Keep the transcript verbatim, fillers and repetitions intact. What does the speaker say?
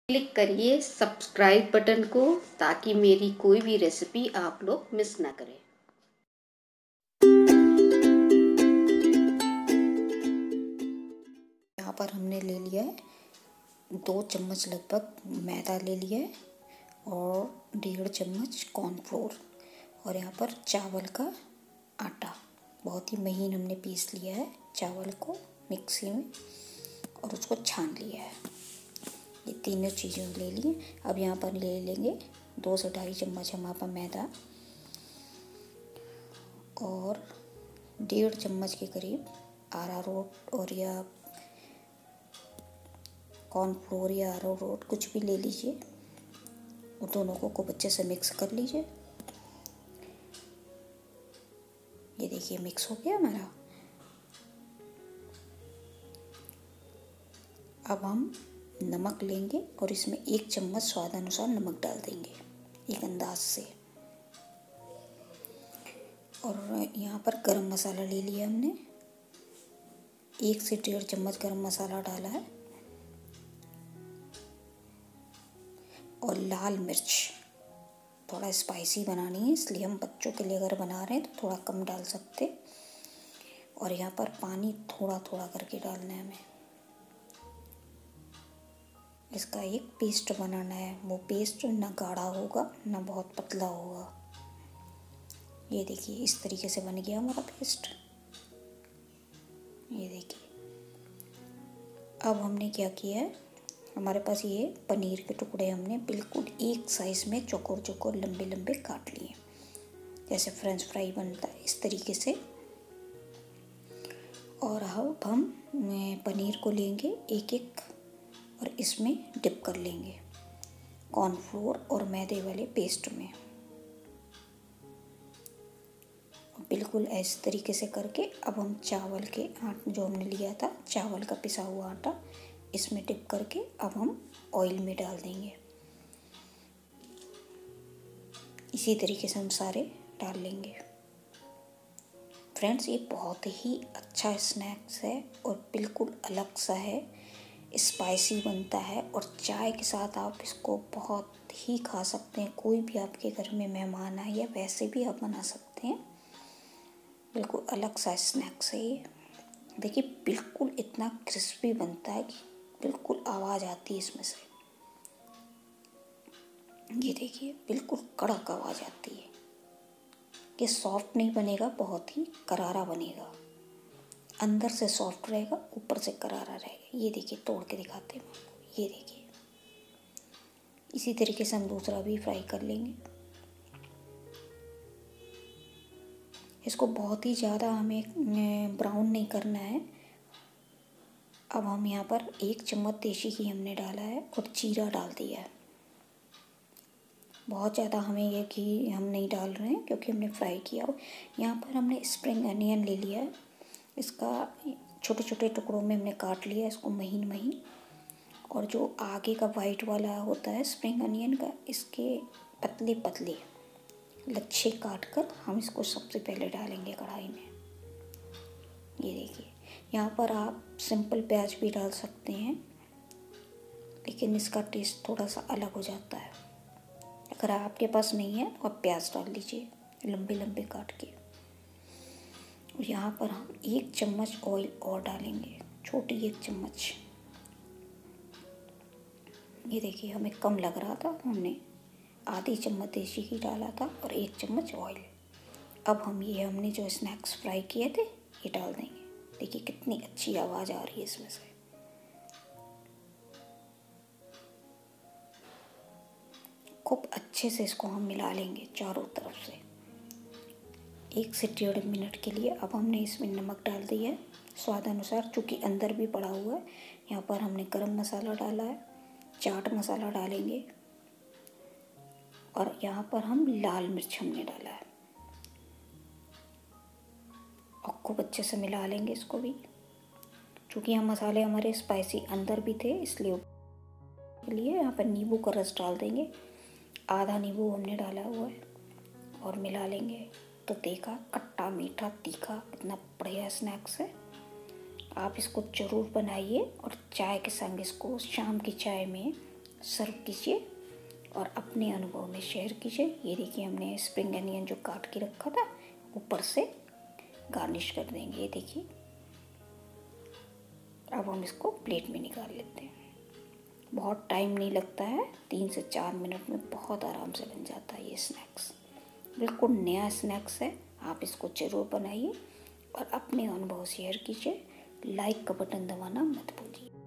Click करिए subscribe button को ताकि मेरी कोई भी रेसिपी आप लोग मिस ना करें। यहाँ पर हमने ले लिया है दो चम्मच लगभग मैदा ले लिया है और डेढ़ चम्मच कॉर्नफ्लोर और यहाँ पर चावल का आटा बहुत ही महीन हमने पीस लिया है चावल को मिक्सी में और उसको छान लिया है। ये तीनों चीज़ें ले ली। अब यहाँ पर ले लेंगे दो से ढाई चम्मच हम यहाँ पर मैदा और डेढ़ चम्मच के करीब अरारोट और या कॉर्नफ्लोर या अरारोट कुछ भी ले लीजिए। उन दोनों को खूब अच्छे से मिक्स कर लीजिए। ये देखिए मिक्स हो गया हमारा। अब हम नमक लेंगे और इसमें एक चम्मच स्वाद अनुसार नमक डाल देंगे एक अंदाज से। और यहाँ पर गरम मसाला ले लिया हमने, एक से डेढ़ चम्मच गरम मसाला डाला है और लाल मिर्च थोड़ा स्पाइसी बनानी है इसलिए हम बच्चों के लिए अगर बना रहे हैं तो थोड़ा कम डाल सकते। और यहाँ पर पानी थोड़ा थोड़ा करके डालना है हमें। इसका एक पेस्ट बनाना है। वो पेस्ट ना गाढ़ा होगा ना बहुत पतला होगा। ये देखिए इस तरीके से बन गया हमारा पेस्ट। ये देखिए अब हमने क्या किया है, हमारे पास ये पनीर के टुकड़े हमने बिल्कुल एक साइज़ में चौकोर चौकोर लंबे लंबे काट लिए, जैसे फ्रेंच फ्राई बनता है इस तरीके से। और अब हम पनीर को लेंगे एक एक और इसमें डिप कर लेंगे कॉर्नफ्लोर और मैदे वाले पेस्ट में। बिल्कुल इस तरीके से करके अब हम चावल के आटा जो हमने लिया था, चावल का पिसा हुआ आटा, इसमें डिप करके अब हम ऑयल में डाल देंगे। इसी तरीके से हम सारे डाल लेंगे। फ्रेंड्स ये बहुत ही अच्छा स्नैक्स है और बिल्कुल अलग सा है, स्पाइसी बनता है और चाय के साथ आप इसको बहुत ही खा सकते हैं। कोई भी आपके घर में मेहमान आए या वैसे भी आप बना सकते हैं। बिल्कुल अलग सा स्नैक्स है ये। देखिए बिल्कुल इतना क्रिस्पी बनता है कि बिल्कुल आवाज़ आती है इसमें से। ये देखिए बिल्कुल कड़क आवाज़ आती है। ये सॉफ्ट नहीं बनेगा, बहुत ही करारा बनेगा। अंदर से सॉफ्ट रहेगा, ऊपर से करारा रहेगा। ये देखिए तोड़ के दिखाते हैं। ये देखिए इसी तरीके से हम दूसरा भी फ्राई कर लेंगे। इसको बहुत ही ज़्यादा हमें ब्राउन नहीं करना है। अब हम यहाँ पर एक चम्मच देशी घी हमने डाला है और जीरा डाल दिया है। बहुत ज़्यादा हमें ये घी हम नहीं डाल रहे हैं क्योंकि हमने फ्राई किया हो। यहाँ पर हमने स्प्रिंग अनियन ले लिया है। इसका छोटे छोटे टुकड़ों में हमने काट लिया इसको महीन महीन। और जो आगे का वाइट वाला होता है स्प्रिंग अनियन का, इसके पतले पतले लच्छे काट कर हम इसको सबसे पहले डालेंगे कढ़ाई में। ये देखिए यहाँ पर आप सिंपल प्याज भी डाल सकते हैं, लेकिन इसका टेस्ट थोड़ा सा अलग हो जाता है। अगर आपके पास नहीं है तो आप प्याज डाल लीजिए लंबे लंबे काट के। और यहाँ पर हम एक चम्मच ऑयल और डालेंगे, छोटी एक चम्मच। ये देखिए हमें कम लग रहा था, हमने आधी चम्मच देसी घी डाला था और एक चम्मच ऑयल। अब हम ये हमने जो स्नैक्स फ्राई किए थे ये डाल देंगे। देखिए कितनी अच्छी आवाज़ आ रही है इसमें से। खूब अच्छे से इसको हम मिला लेंगे चारों तरफ से एक से डेढ़ मिनट के लिए। अब हमने इसमें नमक डाल दिया है स्वाद अनुसार, चूँकि अंदर भी पड़ा हुआ है। यहाँ पर हमने गरम मसाला डाला है, चाट मसाला डालेंगे और यहाँ पर हम लाल मिर्च हमने डाला है। और खूब अच्छे से मिला लेंगे इसको भी। चूँकि हम मसाले हमारे स्पाइसी अंदर भी थे इसलिए के लिए यहाँ पर नींबू का रस डाल देंगे। आधा नींबू हमने डाला हुआ है और मिला लेंगे। तो देखा खट्टा मीठा तीखा कितना बढ़िया स्नैक्स है। आप इसको ज़रूर बनाइए और चाय के संग इसको शाम की चाय में सर्व कीजिए और अपने अनुभव में शेयर कीजिए। ये देखिए हमने स्प्रिंग अनियन जो काट के रखा था ऊपर से गार्निश कर देंगे। ये देखिए अब हम इसको प्लेट में निकाल लेते हैं। बहुत टाइम नहीं लगता है, तीन से चार मिनट में बहुत आराम से बन जाता है ये स्नैक्स। बिल्कुल नया स्नैक्स है, आप इसको ज़रूर बनाइए और अपने अनुभव शेयर कीजिए। लाइक का बटन दबाना मत भूलिए।